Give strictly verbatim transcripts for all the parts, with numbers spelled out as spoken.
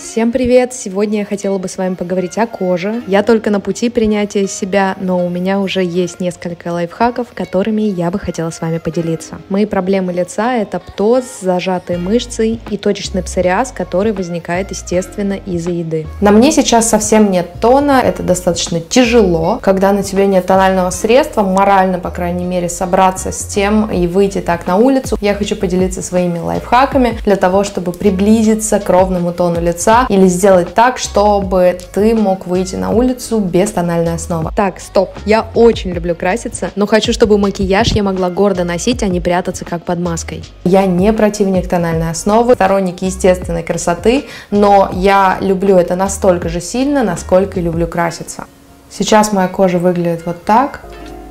Всем привет! Сегодня я хотела бы с вами поговорить о коже. Я только на пути принятия себя, но у меня уже есть несколько лайфхаков, которыми я бы хотела с вами поделиться. Мои проблемы лица — это птоз, зажатые мышцы и точечный псориаз, который возникает, естественно, из-за еды. На мне сейчас совсем нет тона, это достаточно тяжело, когда на тебе нет тонального средства, морально, по крайней мере, собраться с тем и выйти так на улицу. Я хочу поделиться своими лайфхаками для того, чтобы приблизиться к ровному тону лица, или сделать так, чтобы ты мог выйти на улицу без тональной основы. Так, стоп, я очень люблю краситься, но хочу, чтобы макияж я могла гордо носить, а не прятаться как под маской. Я не противник тональной основы, сторонник естественной красоты, но я люблю это настолько же сильно, насколько и люблю краситься. Сейчас моя кожа выглядит вот так.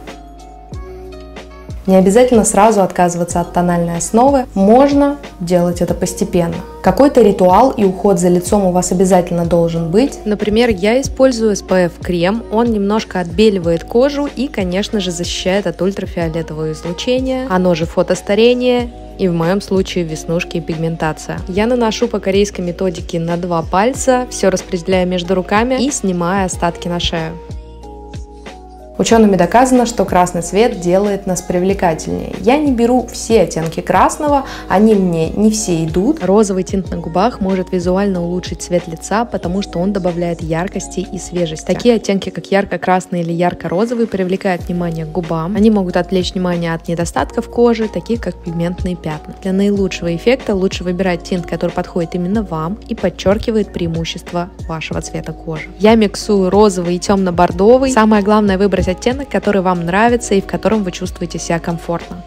Не обязательно сразу отказываться от тональной основы, можно делать это постепенно. Какой-то ритуал и уход за лицом у вас обязательно должен быть. Например, я использую эс пэ эф крем, он немножко отбеливает кожу и, конечно же, защищает от ультрафиолетового излучения, оно же фотостарение, и в моем случае веснушки и пигментация. Я наношу по корейской методике на два пальца, все распределяя между руками и снимая остатки на шею. Учеными доказано, что красный цвет делает нас привлекательнее. Я не беру все оттенки красного, они мне не все идут. Розовый тинт на губах может визуально улучшить цвет лица, потому что он добавляет яркости и свежести. Такие оттенки, как ярко-красный или ярко-розовый, привлекают внимание к губам. Они могут отвлечь внимание от недостатков кожи, таких как пигментные пятна. Для наилучшего эффекта лучше выбирать тинт, который подходит именно вам и подчеркивает преимущества вашего цвета кожи. Я миксую розовый и темно-бордовый. Самое главное — выбрать оттенок, который вам нравится и в котором вы чувствуете себя комфортно.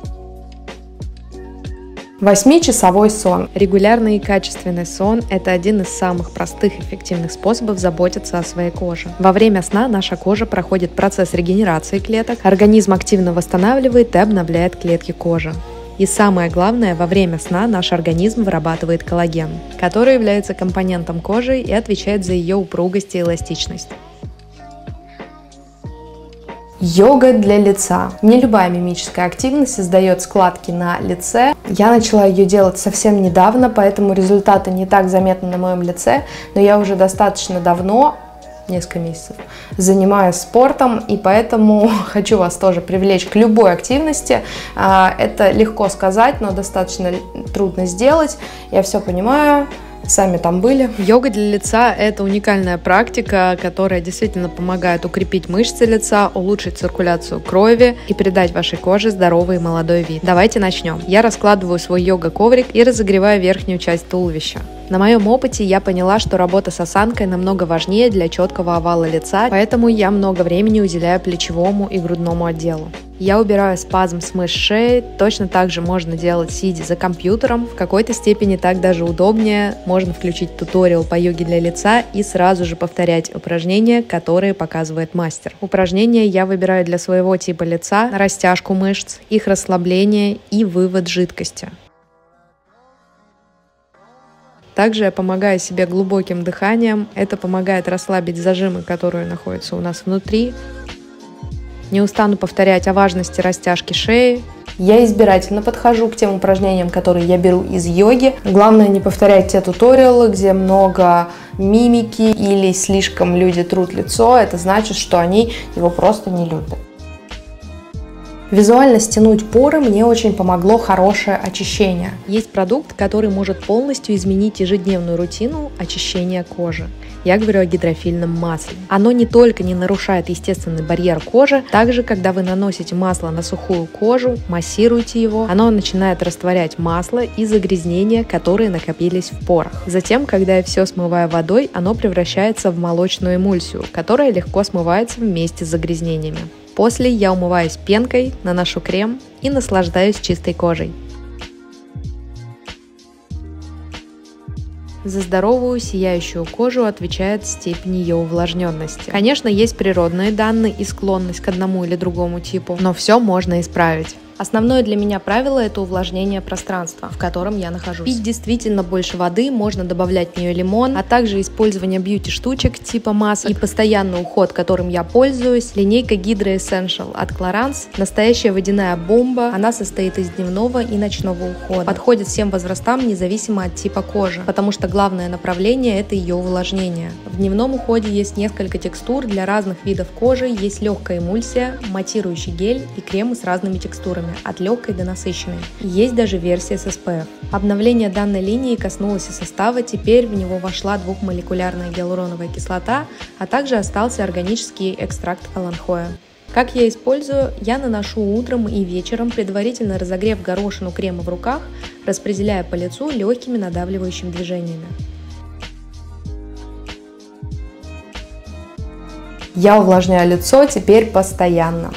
Восьмичасовой сон. Регулярный и качественный сон – это один из самых простых и эффективных способов заботиться о своей коже. Во время сна наша кожа проходит процесс регенерации клеток, организм активно восстанавливает и обновляет клетки кожи. И самое главное, во время сна наш организм вырабатывает коллаген, который является компонентом кожи и отвечает за ее упругость и эластичность. Йога для лица. Не любая мимическая активность создает складки на лице. Я начала ее делать совсем недавно, поэтому результаты не так заметны на моем лице, но я уже достаточно давно, несколько месяцев, занимаюсь спортом, и поэтому хочу вас тоже привлечь к любой активности. Это легко сказать, но достаточно трудно сделать. Я все понимаю. Сами там были. Йога для лица – это уникальная практика, которая действительно помогает укрепить мышцы лица, улучшить циркуляцию крови и придать вашей коже здоровый и молодой вид. Давайте начнем. Я раскладываю свой йога-коврик и разогреваю верхнюю часть туловища. На моем опыте я поняла, что работа с осанкой намного важнее для четкого овала лица, поэтому я много времени уделяю плечевому и грудному отделу. Я убираю спазм с мышц шеи, точно так же можно делать сидя за компьютером, в какой-то степени так даже удобнее, можно включить туториал по йоге для лица и сразу же повторять упражнения, которые показывает мастер. Упражнения я выбираю для своего типа лица, растяжку мышц, их расслабление и вывод жидкости. Также я помогаю себе глубоким дыханием, это помогает расслабить зажимы, которые находятся у нас внутри. Не устану повторять о важности растяжки шеи. Я избирательно подхожу к тем упражнениям, которые я беру из йоги. Главное не повторять те туториалы, где много мимики или слишком люди трут лицо. Это значит, что они его просто не любят. Визуально стянуть поры мне очень помогло хорошее очищение. Есть продукт, который может полностью изменить ежедневную рутину очищения кожи. Я говорю о гидрофильном масле. Оно не только не нарушает естественный барьер кожи, также, когда вы наносите масло на сухую кожу, массируете его, оно начинает растворять масло и загрязнения, которые накопились в порах. Затем, когда я все смываю водой, оно превращается в молочную эмульсию, которая легко смывается вместе с загрязнениями. После я умываюсь пенкой, наношу крем и наслаждаюсь чистой кожей. За здоровую, сияющую кожу отвечает степень ее увлажненности. Конечно, есть природные данные и склонность к одному или другому типу, но все можно исправить. Основное для меня правило – это увлажнение пространства, в котором я нахожусь. Пить действительно больше воды, можно добавлять в нее лимон, а также использование бьюти-штучек типа масок и постоянный уход, которым я пользуюсь. Линейка Hydra Essential от Clarins – настоящая водяная бомба. Она состоит из дневного и ночного ухода. Подходит всем возрастам, независимо от типа кожи, потому что главное направление – это ее увлажнение. В дневном уходе есть несколько текстур для разных видов кожи, есть легкая эмульсия, матирующий гель и кремы с разными текстурами, от легкой до насыщенной. Есть даже версия с эс пэ эф. Обновление данной линии коснулось и состава, теперь в него вошла двухмолекулярная гиалуроновая кислота, а также остался органический экстракт каланхоя. Как я использую? Я наношу утром и вечером, предварительно разогрев горошину крема в руках, распределяя по лицу легкими надавливающими движениями. Я увлажняю лицо теперь постоянно.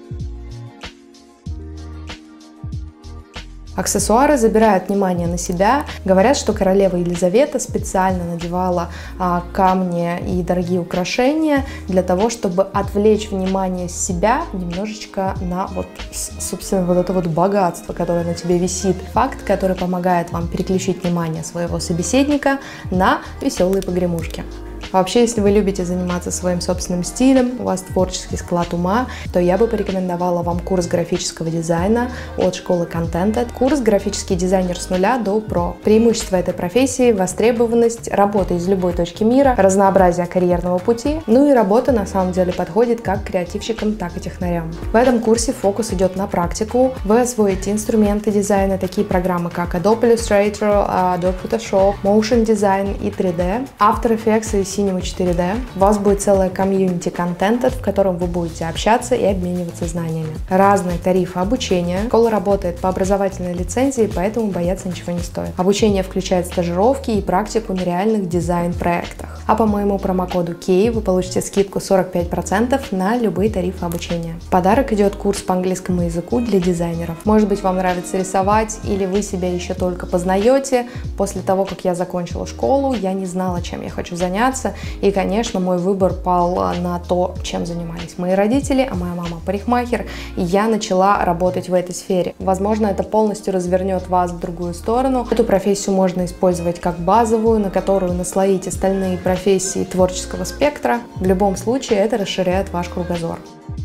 Аксессуары забирают внимание на себя. Говорят, что королева Елизавета специально надевала а, камни и дорогие украшения для того, чтобы отвлечь внимание с себя немножечко на вот, собственно, вот это вот богатство, которое на тебе висит. Факт, который помогает вам переключить внимание своего собеседника на веселые погремушки. Вообще, если вы любите заниматься своим собственным стилем, у вас творческий склад ума, то я бы порекомендовала вам курс графического дизайна от школы Contented. Курс «Графический дизайнер с нуля до про». Преимущество этой профессии – востребованность, работа из любой точки мира, разнообразие карьерного пути, ну и работа на самом деле подходит как креативщикам, так и технарям. В этом курсе фокус идет на практику. Вы освоите инструменты дизайна, такие программы как Adobe Illustrator, Adobe Photoshop, Motion Design и три дэ, After Effects и Cinema четыре дэ. У вас будет целая комьюнити Contented, в котором вы будете общаться и обмениваться знаниями. Разные тарифы обучения. Школа работает по образовательной лицензии, поэтому бояться ничего не стоит. Обучение включает стажировки и практику на реальных дизайн-проектах. А по моему промокоду кей вы получите скидку сорок пять процентов на любые тарифы обучения. В подарок идет курс по английскому языку для дизайнеров. Может быть, вам нравится рисовать, или вы себя еще только познаете. После того, как я закончила школу, я не знала, чем я хочу заняться. И, конечно, мой выбор пал на то, чем занимались мои родители, а моя мама парикмахер, и я начала работать в этой сфере. Возможно, это полностью развернет вас в другую сторону. Эту профессию можно использовать как базовую, на которую наслоить остальные профессии творческого спектра. В любом случае, это расширяет ваш кругозор.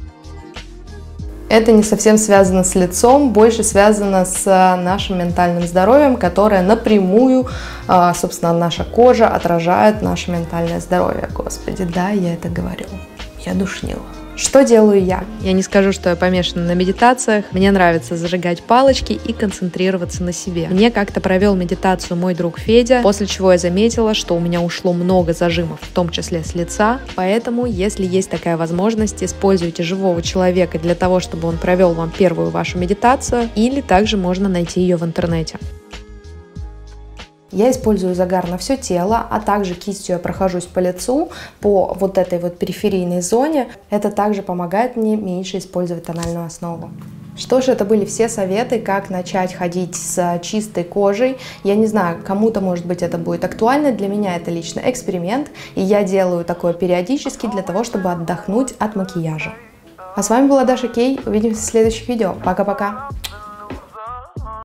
Это не совсем связано с лицом, больше связано с нашим ментальным здоровьем, которое напрямую, собственно, наша кожа отражает наше ментальное здоровье. Господи, да, я это говорю. Я душнила. Что делаю я? Я не скажу, что я помешана на медитациях. Мне нравится зажигать палочки и концентрироваться на себе. Мне как-то провел медитацию мой друг Федя, после чего я заметила, что у меня ушло много зажимов, в том числе с лица. Поэтому, если есть такая возможность, используйте живого человека для того, чтобы он провел вам первую вашу медитацию, или также можно найти ее в интернете. Я использую загар на все тело, а также кистью я прохожусь по лицу, по вот этой вот периферийной зоне. Это также помогает мне меньше использовать тональную основу. Что ж, это были все советы, как начать ходить с чистой кожей. Я не знаю, кому-то, может быть, это будет актуально. Для меня это лично эксперимент, и я делаю такое периодически для того, чтобы отдохнуть от макияжа. А с вами была Даша Кей. Увидимся в следующих видео. Пока-пока!